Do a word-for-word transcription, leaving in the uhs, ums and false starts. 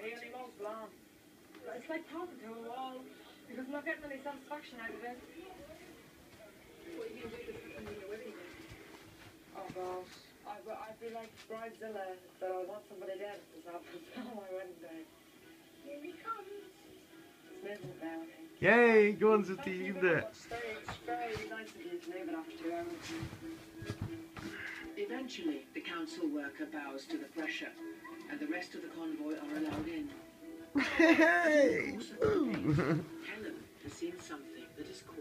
he only mows the lawn. It's like talking to a wall because I'm not getting any satisfaction out of it. What are you going to do this when you're wedding day? Oh gosh, I, I'd be like Bridezilla, that I want somebody dead if this happens on my wedding day. Here he comes. It's moving now, I think. Yay, go on Zootie, you there. It's very, it's very nice of you to move it after two hours. Eventually, the council worker bows to the pressure, and the rest of the convoy are allowed in. Hey! Helen has seen something that is